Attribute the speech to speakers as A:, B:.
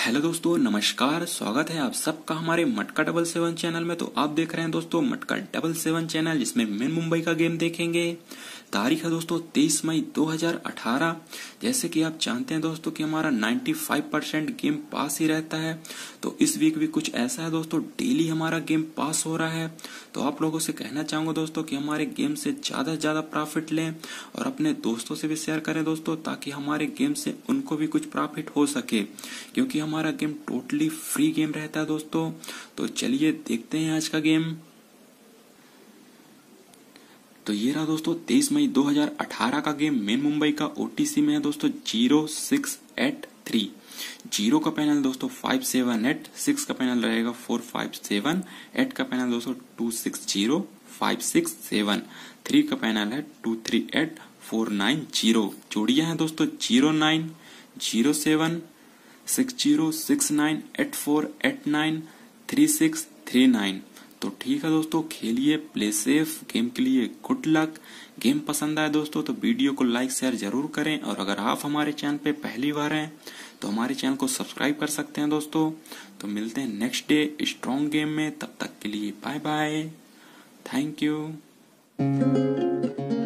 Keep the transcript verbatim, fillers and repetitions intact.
A: Hello दोस्तों, नमस्कार। स्वागत है आप सबका हमारे मटका डबल सेवन चैनल में। तो आप देख रहे हैं दोस्तों मटका डबल सेवन चैनल, जिसमें मेन मुंबई का गेम देखेंगे। तारीख है दोस्तों तेईस मई दो हज़ार अठारह। जैसे कि आप जानते हैं दोस्तों कि हमारा पचानवे परसेंट गेम पास ही रहता है, तो इस वीक भी कुछ ऐसा है दोस्तों, डेली हमारा गेम पास हो रहा है। तो आप लोगों से कहना चाहूंगा दोस्तों कि हमारे गेम से ज्यादा से ज्यादा प्रॉफिट लें और अपने दोस्तों से भी शेयर करें दोस्तों, ताकि हमारे गेम से उनको भी कुछ प्रॉफिट हो सके, क्योंकि हमारा गेम टोटली फ्री गेम रहता है दोस्तों। तो चलिए देखते हैं आज का गेम। तो ये रहा दोस्तों तेईस मई दो हज़ार अठारह का गेम। मेन मुंबई का ओटीसी में है दोस्तों zero six eight three. Zero का पैनल दोस्तों फाइव सेवन एट, सिक्स का पैनल रहेगा फोर फाइव सेवन, एट का पैनल दोस्तों two six zero five six seven, three का पैनल है two three eight four nine zero. जोड़ियां हैं दोस्तों zero nine zero seven six zero six nine eight four eight nine three six three nine. तो ठीक है दोस्तों, खेलिए, प्ले सेफ, गेम के लिए गुड लक। गेम पसंद आए दोस्तों तो वीडियो को लाइक शेयर जरूर करें, और अगर आप हमारे चैनल पे पहली बार हैं तो हमारे चैनल को सब्सक्राइब कर सकते हैं दोस्तों। तो मिलते हैं नेक्स्ट डे स्ट्रॉन्ग गेम में, तब तक के लिए बाय बाय, थैंक यू।